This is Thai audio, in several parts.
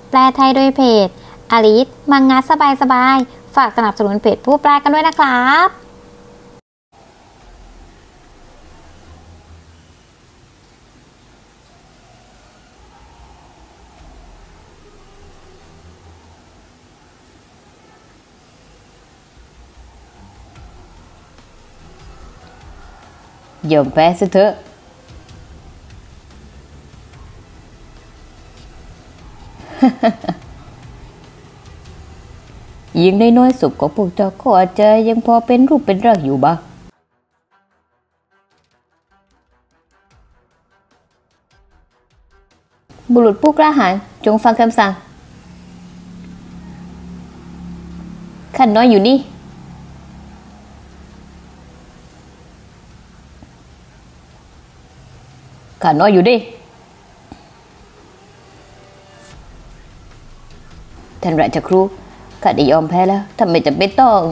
แปลไทยโดยเพจอลิสมังงะสบายๆฝากสนับสนุนเพจผู้แปลกันด้วยนะครับยอมแพ้ซะเถอะยิ่งน้อยๆศพของพวกเจ้าก็อาจจะยังพอเป็นรูปเป็นร่างอยู่บ้างบุรุษผู้กล้าหาญจงฟังคำสั่งข้าน้อยอยู่นี่ข้าน้อยอยู่ดิท่านราชครูข้าได้ยอมแพ้แล้วทำไมจะไม่ต้อง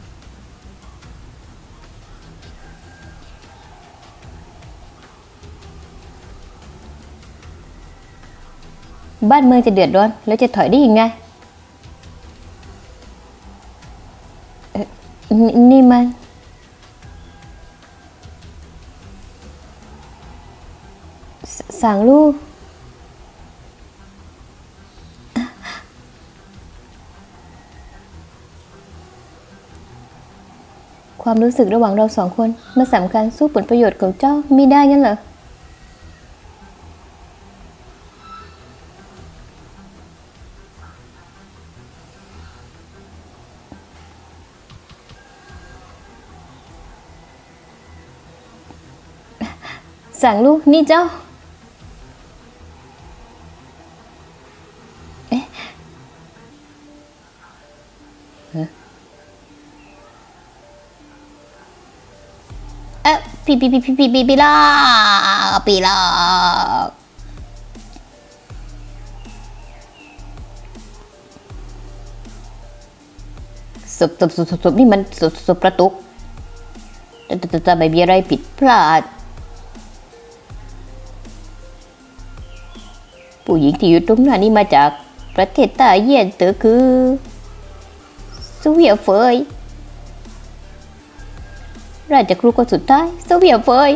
บ้านเมืองจะเดือดร้อนแล้วจะถอยได้ยังไงนี่มันสางลูกความรู้สึกระหว่างเราสองคนมันสำคัญสู้ผลประโยชน์ของเจ้าไม่ได้งั้นเหรอสั่งลูกนี่เจ้าปีลาศพนี่มันศพประตุกจะไม่มีอะไรผิดพลาดผู้หญิงที่อยู่ตรงหน้านี้มาจากประเทศใต้เยี่ยนเต๋อคือซูเวียเฟยราชครูคนสุดท้ายซูเวียเฟย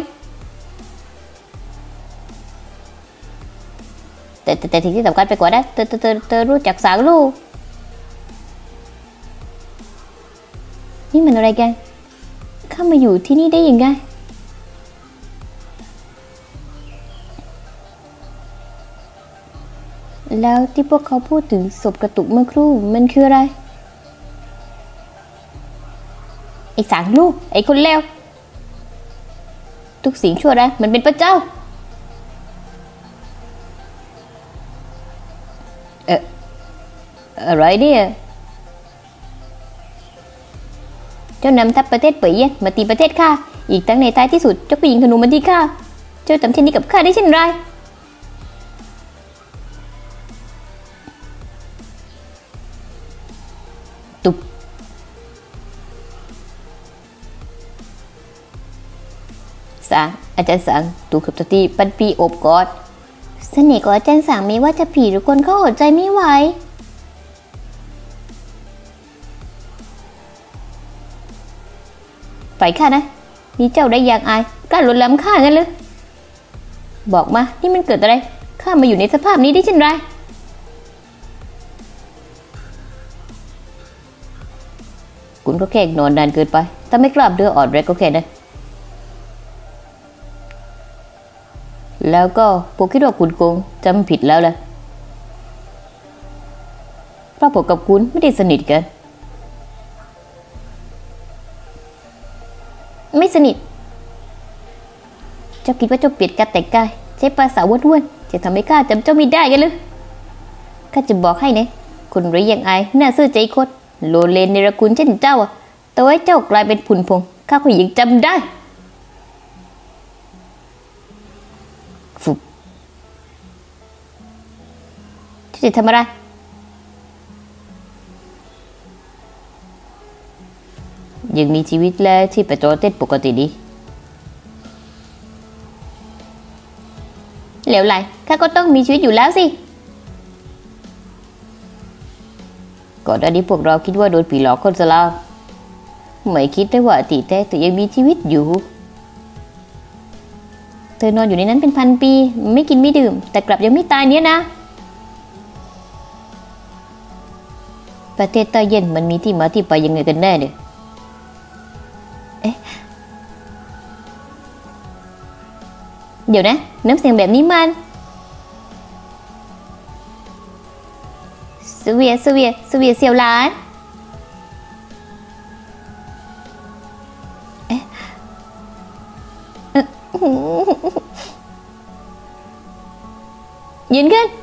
แต่ที่สำคัญไปกว่านั้นเธอรู้จักสางลูกนี่มันอะไรกันข้ามาอยู่ที่นี่ได้ยังไงแล้วที่พวกเขาพูดถึงศพกระตุกเมื่อครู่มันคืออะไรไอ้สางลูกไอ้คนเลวทุกสิ่งชั่วร้ายมันเป็นพระเจ้าอะไรเนี่ยเจ้านำทัพประเทศเป่ยเย่นมาตีประเทศข้าอีกทั้งในท้ายที่สุดเจ้าก็ยิงธนูมันที่ข้าเจ้าทำเช่นนี้กับข้าได้เช่นไรตุบสางอาจารย์สางถูกขับตีปันปีอบกอดเสน่ห์ของอาจารย์สางมีว่าจะผีหรือคนเขาอดใจไม่ไหวปล่อยข้านะนี่เจ้าได้อย่างอายกล้าลวนลามข้างั้นหรือบอกมานี่มันเกิดอะไรข้ามาอยู่ในสภาพนี้ได้เช่นไรคุณก็แค่นอนนานเกินไปถ้าไม่กล้าเดืออ่อนแรงก็แค่นั้นแล้วก็พวกคิดว่าคุณคงจำผิดแล้วล่ะเพราะผมกับคุณไม่ได้สนิทกันไม่สนิทเจ้าคิดว่าเจ้าเปลี่ยนการแต่งกายใช้ภาษาว้วนๆจะทำให้ข้าจำเจ้าไม่ได้กันหรือข้าจะบอกให้นะคนไร้ยังอายน่าซื่อใจคดโลเลนเนรคุณเช่นเจ้าแต่ว่าเจ้ากลายเป็นผุนพงข้าก็ยังจำได้ฟุบจะทำอะไรยังมีชีวิตและที่ประจรเต้นปกติดีเหลวไหลข้าก็ต้องมีชีวิตอยู่แล้วสิก่อนหน้านี้พวกเราคิดว่าโดนผีหลอกคนซะแล้วไม่คิดได้ว่าตีแท้แต่ยังมีชีวิตอยู่เธอนอนอยู่ในนั้นเป็นพันปีไม่กินไม่ดื่มแต่กลับยังไม่ตายเนี่ยนะประเทศใต้เย็นมันมีที่มาที่ไปยังไงกันแน่เนี่ยเดี๋ยวนะน้ำเสียงแบบนี้มันสเวียเสี่ยวหลานยืนขึ้น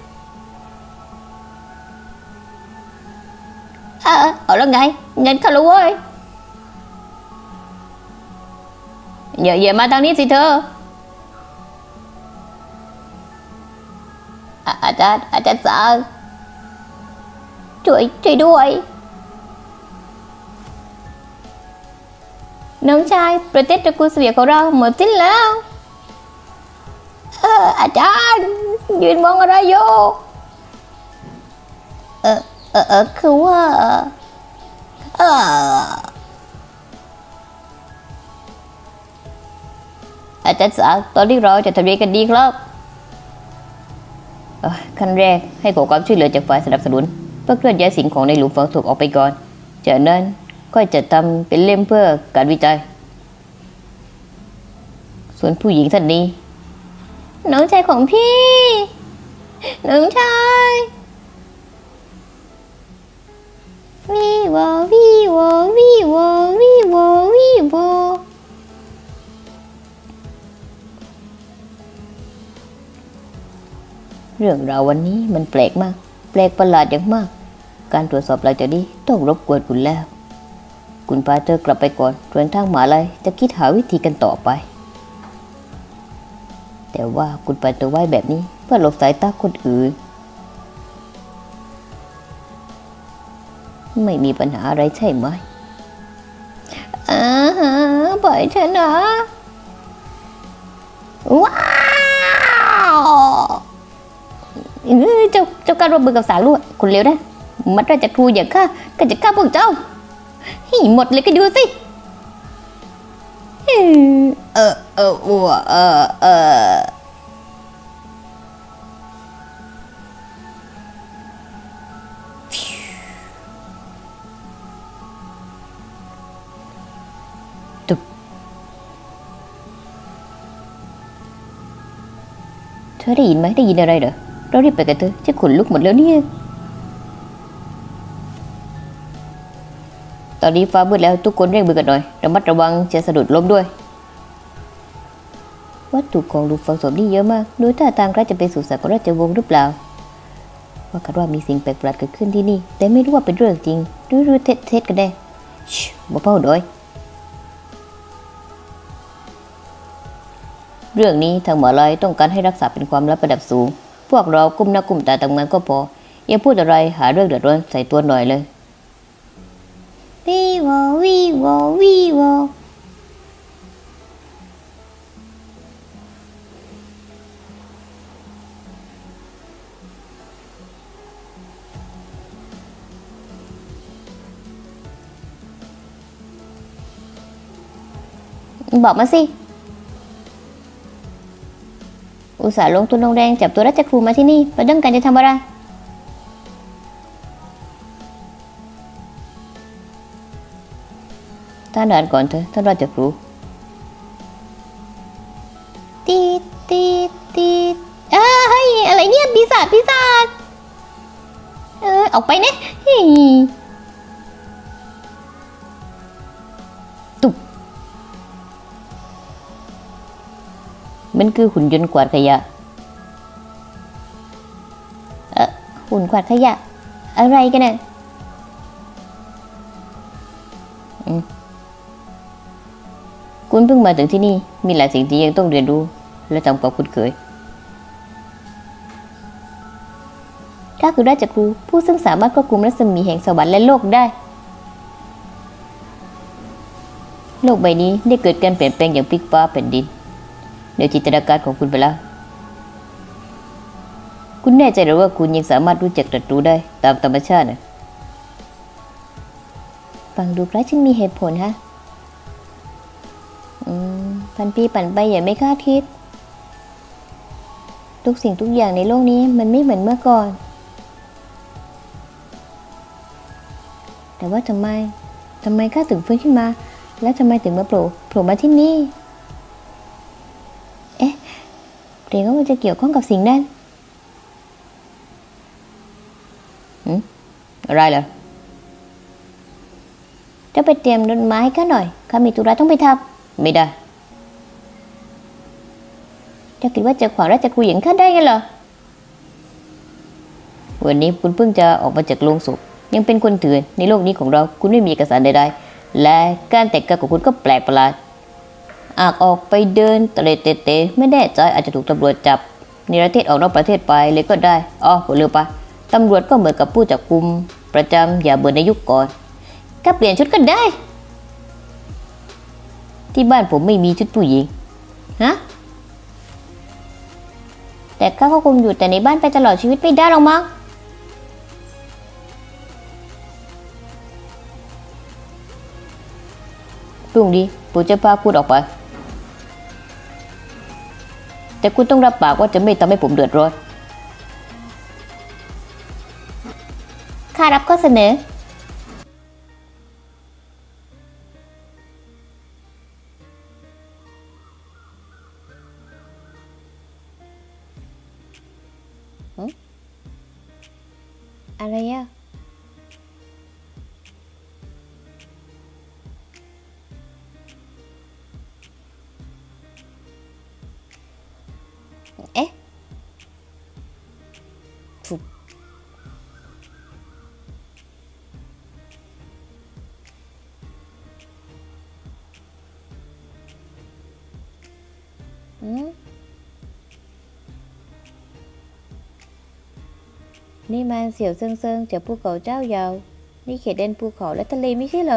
เอาแล้วไงเงินเข้าแล้วเว้ยอย่ามาทางนี้สิเธออาจารย์สาวช่วยด้วยน้องชายประเทศตระกูลเสวียของเราหมดสิ้นแล้วอาจารย์ยืนมองอะไรอยู่คือว่าอาจารย์สาวตอนที่เราจะทำยังไงกันดีครับขั้นแรกให้ขอความช่วยเหลือจากฝ่ายสนับสนุนเพื่อเคลื่อนย้ายสิ่งของในหลุมฝังศพออกไปก่อนจากนั้นก็จะทำเป็นเล่มเพื่อการวิจัยส่วนผู้หญิงท่านนี้น้องชายของพี่น้องชายวีวอวีวอวีวอวีวอวีวอเรื่องราววันนี้มันแปลกมากแปลกประหลาดอย่างมากการตรวจสอบหลังจากนี้ต้องรบกวนคุณแล้วคุณพาเธอกลับไปก่อนส่วนทางหมาลัยจะคิดหาวิธีกันต่อไปแต่ว่าคุณปล่อยตัวไว้แบบนี้เพื่อหลบสายตาคนอื่นไม่มีปัญหาอะไรใช่ไหมปล่อยเถอะนะว้าวเจ้าการร่วมมือกับสางลูกคุณเร็วนะมัดราชครูอย่างข้าก็จะฆ่าพวกเจ้าให้หมดเลยก็ดูสิเธอได้ยินไหมได้ยินอะไรเหรอเรารีบไปกันเถอะจะขนลุกหมดแล้วเนี่ยตอนนี้ฟ้ามืดแล้วทุกคนเร่งมือกันหน่อยระมัดระวังจะสะดุดล้มด้วยวัตถุของหลุมฝังศพนี่เยอะมากดูท่าทางใกล้จะเป็นสุสานของราชวงศ์หรือเปล่าว่ากันว่ามีสิ่งแปลกประหลาดเกิดขึ้นที่นี่แต่ไม่รู้ว่าเป็นเรื่องจริงหรือเท็จกันแน่บ่เพ้าด้วยเรื่องนี้ทางหมอลายต้องการให้รักษาเป็นความลับระดับสูงพวกเราก้มหน้าก้มตาทำงานก็พออย่าพูดอะไรหาเรื่องเดือดร้อนใส่ตัวหน่อยเลยวีวอวีวอวีวอบอกมาสิอุตส่าห์ลงทุนลงแรงจับตัวราชครูมาที่นี่เพื่อต้องการจะทำอะไรท่านอ่านก่อนเถอะท่านราชครูตีเฮ้ยอะไรเนี่ยปีศาจออกไปนะมันคือหุ่นยนต์กวาดขยะหุ่นกวาดขยะอะไรกันเนี่ยคุณเพิ่งมาถึงที่นี่มีหลายสิ่งที่ยังต้องเรียนรู้และทำความคุ้นเคยข้าคือราชครูผู้ซึ่งสามารถควบคุมรัศมีแห่งสวรรค์และโลกได้โลกใบนี้ได้เกิดการเปลี่ยนแปลงอย่างพลิกฟ้าแผ่นดินในจินตนาการของคุณไปแล้วคุณแน่ใจหรือว่าคุณยังสามารถรู้จักศัตรูได้ตามธรรมชาตินะฟังดูคล้ายฉันมีเหตุผลฮะพันปีปั่นไปอย่าไม่คาดคิดทุกสิ่งทุกอย่างในโลกนี้มันไม่เหมือนเมื่อก่อนแต่ว่าทำไมข้าถึงฟื้นขึ้นมาแล้วทำไมถึงมาโผล่มาที่นี่เรียกว่ามันจะเกี่ยวข้องกับสิ่งนั้นอะไรเหรอจะไปเตรียมดอกไม้ให้ข้าหน่อยข้ามีธุระต้องไปทำไม่ได้จะคิดว่าจะขวางราชครูอย่างข้าได้ไงเหรอวันนี้คุณเพิ่งจะออกมาจากโรงศพยังเป็นคนเถื่อนในโลกนี้ของเราคุณไม่มีเอกสารใดๆและการแต่งกายของคุณก็แปลกประหลาดอาจออกไปเดินเตะไม่แน่ใจอาจจะถูกตำรวจจับนิรเทศออกนอกประเทศไปเลยก็ได้ผมลืมไปตำรวจก็เหมือนกับผู้จับกุมประจำอย่าเบื่อในยุคก่อนก็เปลี่ยนชุดก็ได้ที่บ้านผมไม่มีชุดผู้หญิงฮะแต่ข้าก็คงอยู่แต่ในบ้านไปตลอดชีวิตไม่ได้หรอกมั้งพรุ่งนี้ผมจะพาคุณออกไปแต่คุณต้องรับปากว่าจะไม่ทำให้ผมเดือดร้อนข้ารับข้อเสนออะไรอะฟุบนี่มันเสี่ยวเซิงจากภูเขาเจ้าเยานี่เขตแดนภูเขาและทะเลไม่ใช่เหรอ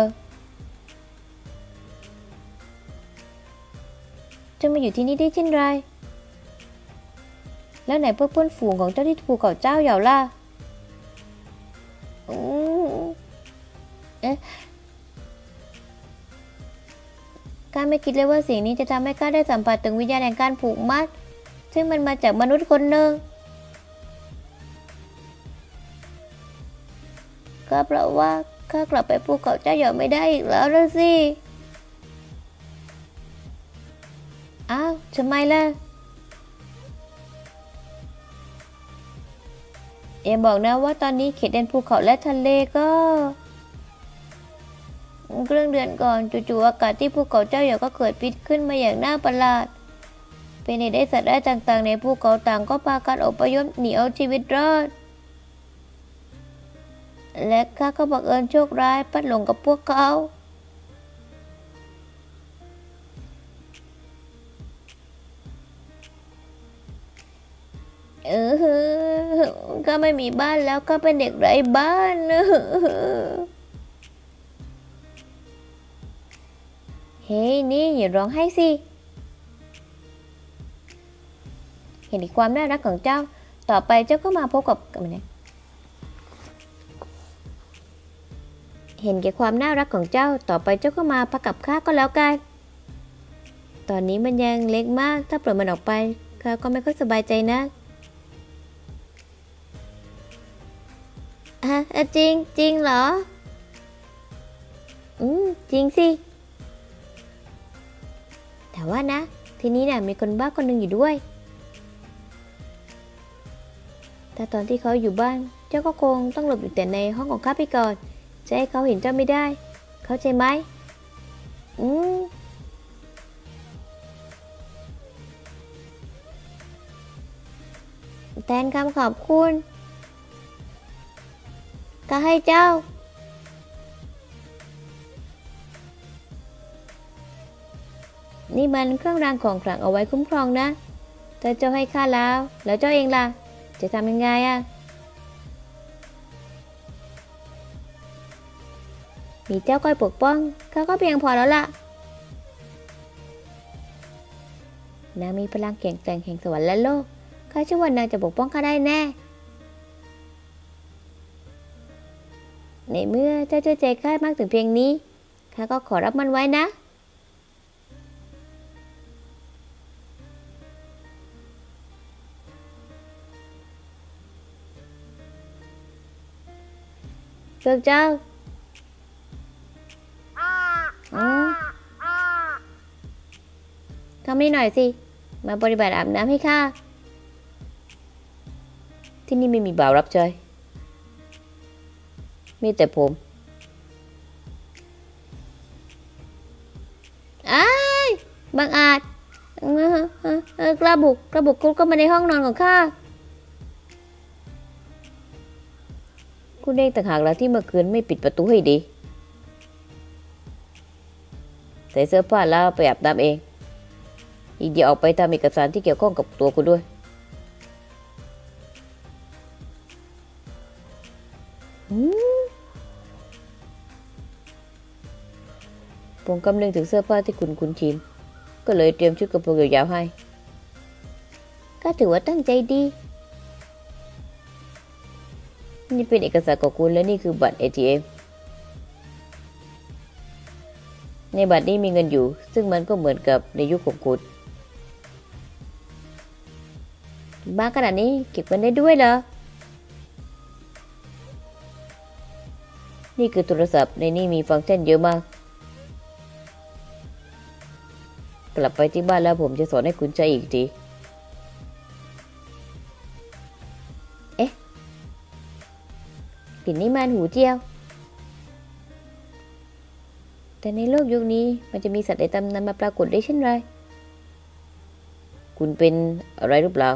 จะมาอยู่ที่นี่ได้เช่นไรแล้วไหนพวกเพื่อนฝูงของเจ้าที่ภูเขาเจ้าเยาล่ะข้าไม่คิดเลยว่าสิ่งนี้จะทำให้ข้าได้สัมผัสถึงวิญญาณแห่งการผูกมัดซึ่งมันมาจากมนุษย์คนหนึ่งก็เพราะว่าข้ากลับไปภูเขาเจ้าหยอไม่ได้อีกแล้วละสิอ้าวทำไมล่ะบอกนะว่าตอนนี้เขตแดนภูเขาและทะเลก็ครึ่งเดือนก่อนจู่ๆอากาศที่ภูเขาเจ้าหยอก็เกิดพิษขึ้นมาอย่างน่าประหลาดเป็นเหตุให้สัตว์ร้ายต่างๆในภูเขาต่างก็พากันอพยพหนีเอาชีวิตรอดและข้าก็บังเอิญโชคร้ายพลัดหลงกับพวกเขาก็ไม่มีบ้านแล้วก็เป็นเด็กไร้บ้านเฮ้ยนี่อย่าร้องไห้สิเห็นความน่ารักของเจ้าต่อไปเจ้าก็มาพบกับมันนะเห็นแก่ความน่ารักของเจ้าต่อไปเจ้าก็มาพักกับข้าก็แล้วกันตอนนี้มันยังเล็กมากถ้าปล่อยมันออกไปข้าก็ไม่ค่อยสบายใจนะจริงเหรอจริงสิแต่ว่านะทีนี้มีคนบ้าคนหนึ่งอยู่ด้วยแต่ตอนที่เขาอยู่บ้านเจ้าก็คงต้องหลบอยู่แต่ในห้องของข้าไปก่อนจะให้เขาเห็นเจ้าไม่ได้เข้าใจไหมแทนคำขอบคุณก็ให้เจ้านี่มันเครื่องรางของขลังเอาไว้คุ้มครองนะแต่เจ้าให้ข้าแล้วเจ้าเองล่ะจะทำยังไงมีเจ้าคอยปกป้องข้าก็เพียงพอแล้วล่ะนางมีพลังแข็งแกร่งแห่งสวรรค์และโลกข้าเชื่อว่านางจะปกป้องข้าได้แน่ในเมื่อเจ้าเชื่อใจข้ามากถึงเพียงนี้ข้าก็ขอรับมันไว้นะพวกเจ้าทำให้หน่อยสิมาปฏิบัติอาบน้ำให้ข้าที่นี่ไม่มีบ่าวรับใช้มีแต่ผมอ้ายบังอาจกระบุกคุณก็มาในห้องนอนของข้าคุณเองต่างหากแล้วที่เมื่อคืนไม่ปิดประตูให้ดีใส่เสื้อผ้าแล้วไปอาบน้ำเองอีกเดี๋ยวออกไปทำเอกสารที่เกี่ยวข้องกับตัวคุณด้วยผมกำลังถึงเสื้อผ้าที่คุณคุ้นชินก็เลยเตรียมชุดกระโปรงยาวๆให้ก็ถือว่าตั้งใจดีนี่เป็นเอกสารของคุณและนี่คือบัตร ATM ในบัตรนี้มีเงินอยู่ซึ่งมันก็เหมือนกับในยุคของคุณบ้าขนาดนี้เก็บเงินได้ด้วยเหรอนี่คือโทรศัพท์ในนี้มีฟังก์ชันเยอะมากกลับไปที่บ้านแล้วผมจะสอนให้คุณใช้อีกทีเอ๊ะปิ่นนี่มันหูเจียวแต่ในโลกยุคนี้มันจะมีสัตว์ในตำนานมาปรากฏได้เช่นไรคุณเป็นอะไรหรือเปล่า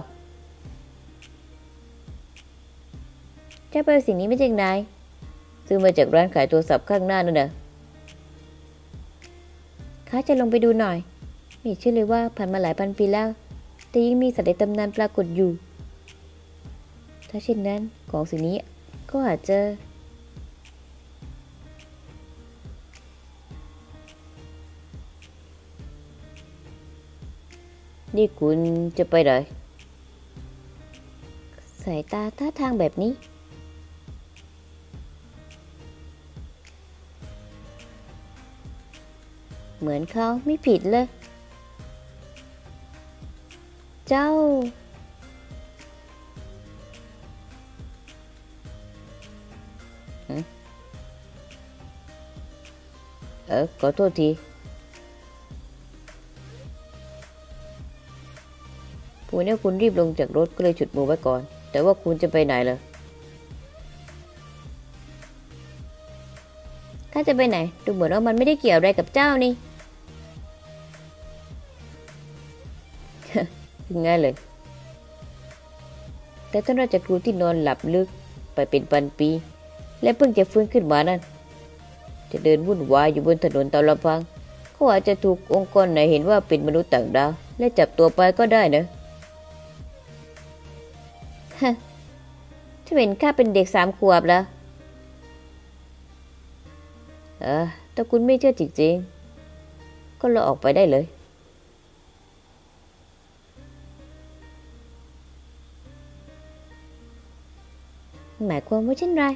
เจ้าไปเอาสิ่งนี้มาจากไหนซื้อมาจากร้านขายโทรศัพท์ข้างหน้านั่นน่ะข้าจะลงไปดูหน่อยไม่เชื่อเลยว่าผ่านมาหลายพันปีแล้วแต่ยังมีสัตว์ในตำนานปรากฏอยู่ถ้าเช่นนั้นของสิ่งนี้ก็อาจจะนี่คุณจะไปไหนสายตาท่าทางแบบนี้เหมือนเขาไม่ผิดเลยเจ้าขอโทษทีผมเนี่ยคุณรีบลงจากรถก็เลยฉุดมือไว้ก่อนแต่ว่าคุณจะไปไหนล่ะข้าจะไปไหนดูเหมือนว่ามันไม่ได้เกี่ยวอะไรกับเจ้านี่ ง่ายเลยแต่ท่านราชครูที่นอนหลับลึกไปเป็นพันปีและเพิ่งจะฟื้นขึ้นมานั้นจะเดินวุ่นวายอยู่บนถนนตามลำพังเขาอาจจะถูกองค์กรไหนเห็นว่าเป็นมนุษย์ต่างดาวและจับตัวไปก็ได้นะฮะถ้าเห็นข้าเป็นเด็ก3 ขวบแล้วถ้าคุณไม่เชื่อจริงๆก็ลาออกไปได้เลยหมายความว่าเช่นไร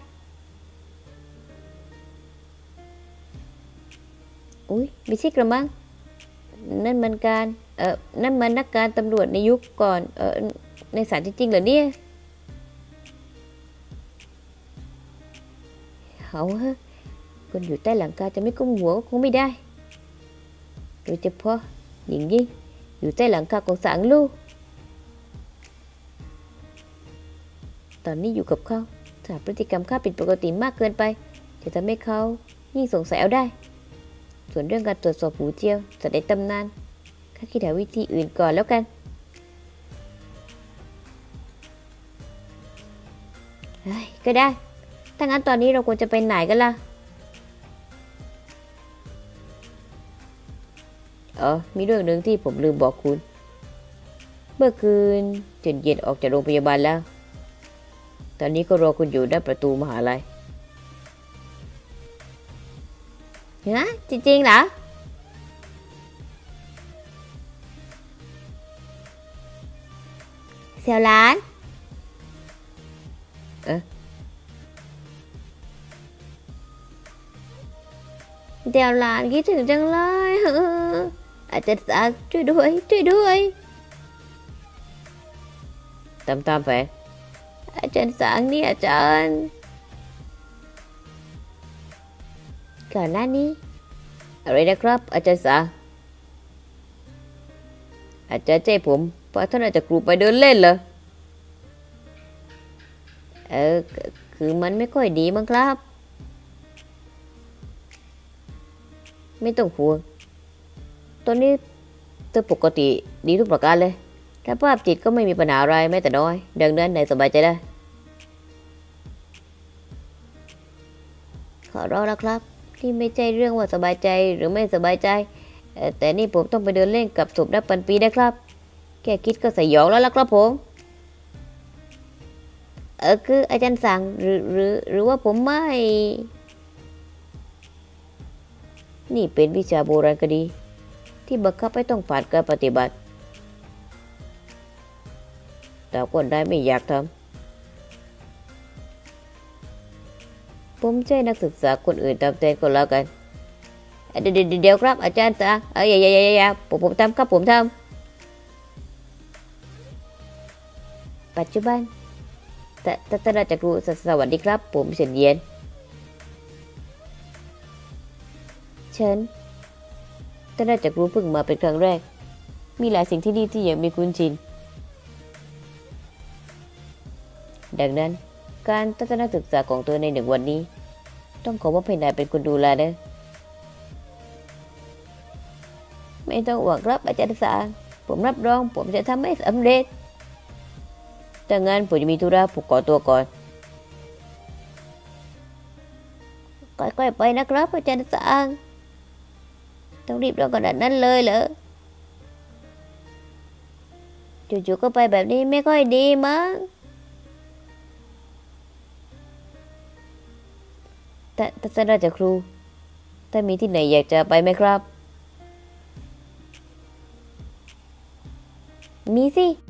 อุ๊ยไม่ใช่กระมังนั่นมันการนั่นมันนักการตำรวจในยุคก่อนในศาลจริงๆเหรอเนี่ยเขาฮะคนอยู่ใต้หลังคาจะไม่ก้มหัวก็คงไม่ได้โดยเฉพาะหญิงยิ่งอยู่ใต้หลังคาของศาลลูกตอนนี้อยู่กับเขาถ้าพฤติกรรมข้าผิดปกติมากเกินไปจะทำให้เขายิ่งสงสัยเอาได้ส่วนเรื่องการตรวจสอบหูเจียวสัตว์ในตำนานข้าคิดหาวิธีอื่นก่อนแล้วกันก็ได้ถ้างั้นตอนนี้เราควรจะไปไหนกันล่ะมีเรื่องหนึ่งที่ผมลืมบอกคุณเมื่อคืนเย็นๆออกจากโรงพยาบาลแล้วตอนนี้ก็รอคุณอยู่หน้าประตูมหาลัยฮะจริงๆเหรอเสี่ยวหลานเดี๋ยวหลานคิดถึงจังเลยอาจารย์ศักดิ์ช่วยด้วยช่วยด้วยตามแฝงอาจารย์ศักดิ์นี่อาจารย์ก่อนหน้านี้อะไรนะครับอาจารย์ศักดิ์อาจารย์ใจผมพาท่านอาจารย์ครูไปเดินเล่นเหรอคือมันไม่ค่อยดีมั้งครับไม่ต้องห่วงตอนนี้เธอปกติดีทุกประการเลยสภาพจิตก็ไม่มีปัญหาอะไรแม้แต่น้อยดังนั้นนายสบายใจได้ขอร้องแล้วครับที่ไม่ใช่เรื่องว่าสบายใจหรือไม่สบายใจแต่นี่ผมต้องไปเดินเล่นกับศพนับพันปีนะครับแค่คิดก็สยองแล้วล่ะครับผมคืออาจารย์สั่งหรือว่าผมไม่นี่เป็นวิชาโบราณคดีที่บังคับให้ต้องผ่านการปฏิบัติแต่คนได้ไม่อยากทำผมใช่นักศึกษาคนอื่นตามใจก็แล้วกันเดี๋ยวครับอาจารย์สั่งอย่าผมทำครับผมทำปัจจุบันท่านอาจารย์ครูสวัสดีครับผมเฉินเยียนเฉินท่านอาจารย์ครูเพิ่งมาเป็นครั้งแรกมีหลายสิ่งที่นี่ที่ยังไม่คุ้นชินดังนั้นการทัศนศึกษาของตัวใน1 วันนี้ต้องขอว่าให้นายเป็นคนดูแลนะไม่ต้องห่วงครับอาจารย์สั่งผมรับรองผมจะทำให้สำเร็จแต่งั้นผมจะมีธุระผมขอตัวก่อนค่อยๆไปนะครับอาจารย์สั่งต้องรีบร้อนขนาดนั้นเลยเหรอจู่ๆก็ไปแบบนี้ไม่ค่อยดีมั้งแต่ท่านอาจารย์ครูถ้ามีที่ไหนอยากจะไปไหมครับมีสิ